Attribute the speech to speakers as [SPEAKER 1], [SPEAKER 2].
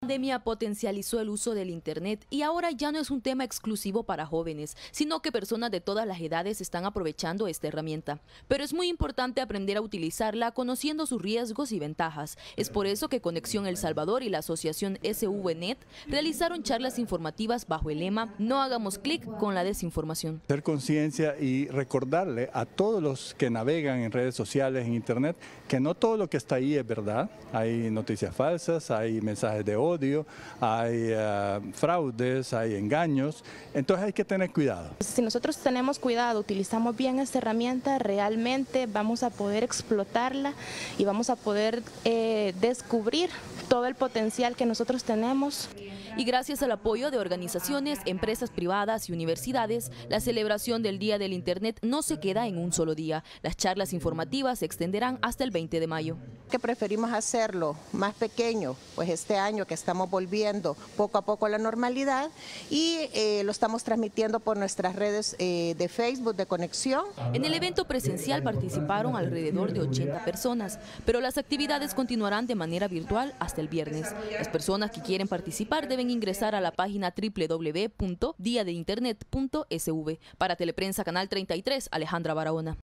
[SPEAKER 1] La pandemia potencializó el uso del Internet y ahora ya no es un tema exclusivo para jóvenes, sino que personas de todas las edades están aprovechando esta herramienta. Pero es muy importante aprender a utilizarla conociendo sus riesgos y ventajas. Es por eso que Conexión El Salvador y la asociación SVNet realizaron charlas informativas bajo el lema "No hagamos clic con la desinformación".
[SPEAKER 2] Hacer conciencia y recordarle a todos los que navegan en redes sociales, en Internet, que no todo lo que está ahí es verdad. Hay noticias falsas, hay mensajes de odio, hay fraudes, hay engaños, entonces hay que tener cuidado.
[SPEAKER 3] Si nosotros tenemos cuidado, utilizamos bien esta herramienta, realmente vamos a poder explotarla y vamos a poder descubrir todo el potencial que nosotros tenemos.
[SPEAKER 1] Y gracias al apoyo de organizaciones, empresas privadas y universidades, la celebración del Día del Internet no se queda en un solo día. Las charlas informativas se extenderán hasta el 20 de mayo.
[SPEAKER 4] Que preferimos hacerlo más pequeño, pues este año que estamos volviendo poco a poco a la normalidad y lo estamos transmitiendo por nuestras redes de Facebook, de Conexión.
[SPEAKER 1] En el evento presencial participaron alrededor de 80 personas, pero las actividades continuarán de manera virtual hasta el viernes. Las personas que quieren participar deben ingresar a la página www.diadeinternet.sv. Para Teleprensa Canal 33, Alejandra Barahona.